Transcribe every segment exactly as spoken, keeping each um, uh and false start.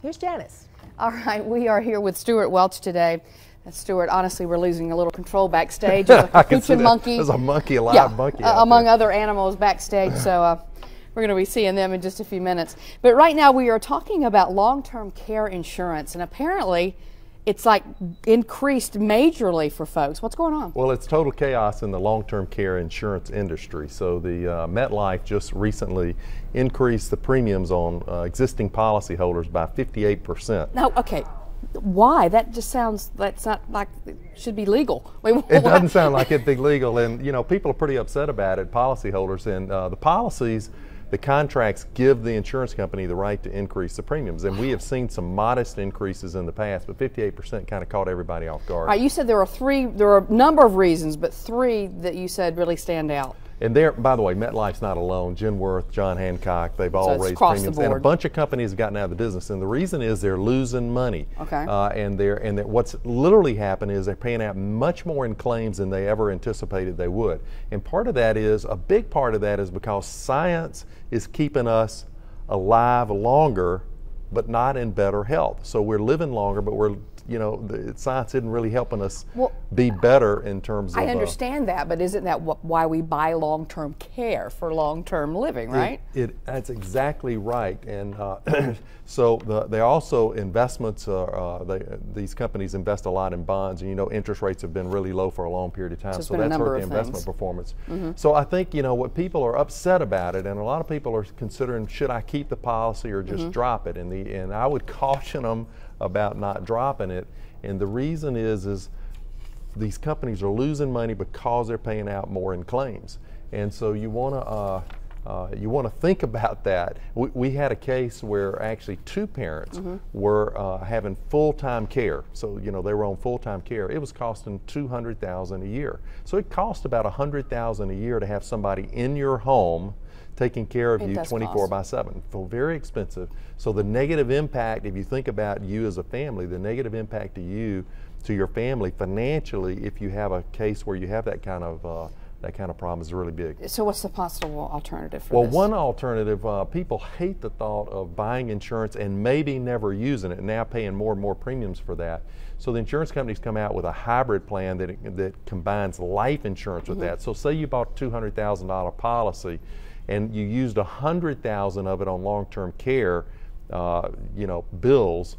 Here's Janice. All right, we are here with Stuart Welch today. Uh, Stuart, honestly, we're losing a little control backstage. There's a capuchin monkey. There's a monkey, a live yeah, monkey. uh, among there. other animals backstage, so uh, we're going to be seeing them in just a few minutes. But right now we are talking about long-term care insurance, and apparently it's like increased majorly for folks. What's going on? Well, it's total chaos in the long-term care insurance industry. So the uh, MetLife just recently increased the premiums on uh, existing policyholders by fifty-eight percent. No, okay. Why? That just sounds, that's not like it should be legal. Wait, it doesn't sound like it'd be legal, and you know, people are pretty upset about it, policyholders, and uh, the policies, the contracts give the insurance company the right to increase the premiums, and we have seen some modest increases in the past, but fifty-eight percent kind of caught everybody off guard. All right, you said there are three, there are a number of reasons, but three that you said really stand out. And there, by the way, MetLife's not alone. Genworth, John Hancock, they've all so raised premiums, and a bunch of companies have gotten out of the business. And the reason is they're losing money. Okay. Uh, and they're and they're, what's literally happened is they're paying out much more in claims than they ever anticipated they would. And part of that is a big part of that is because science is keeping us alive longer, but not in better health. So we're living longer, but we're you know, the science isn't really helping us well, be better in terms of. I understand uh, that, but isn't that wh why we buy long-term care for long-term living, right? It, it that's exactly right, and uh, so the, they also investments. Uh, uh, they, these companies invest a lot in bonds, and you know, interest rates have been really low for a long period of time, so, so that's hurt the investment things. performance. Mm-hmm. So I think you know what people are upset about it, and a lot of people are considering should I keep the policy or just mm-hmm. drop it, and the and I would caution them about not dropping it, and the reason is is these companies are losing money because they're paying out more in claims, and so you want to uh, uh, you want to think about that. We, we had a case where actually two parents mm-hmm. were uh, having full-time care, so you know they were on full-time care. It was costing two hundred thousand dollars a year, so it cost about one hundred thousand dollars a year to have somebody in your home taking care of it you twenty-four by seven. So very expensive. So the negative impact, if you think about you as a family, the negative impact to you, to your family financially, if you have a case where you have that kind of uh, that kind of problem, is really big. So what's the possible alternative for well, this? Well, one alternative, uh, people hate the thought of buying insurance and maybe never using it, and now paying more and more premiums for that. So the insurance companies come out with a hybrid plan that, that combines life insurance with mm-hmm. that. So say you bought a two hundred thousand dollar policy, and you used a hundred thousand of it on long-term care, uh, you know, bills.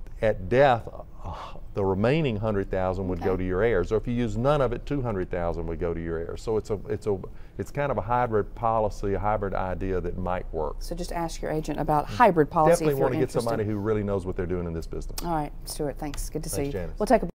At death, uh, the remaining hundred thousand would okay. go to your heirs. Or if you use none of it, two hundred thousand would go to your heirs. So it's a, it's a, it's kind of a hybrid policy, a hybrid idea that might work. So just ask your agent about hybrid policy. Definitely if want you're to get interested. somebody who really knows what they're doing in this business. All right, Stuart. Thanks. Good to Thanks, see you. Janice. We'll take a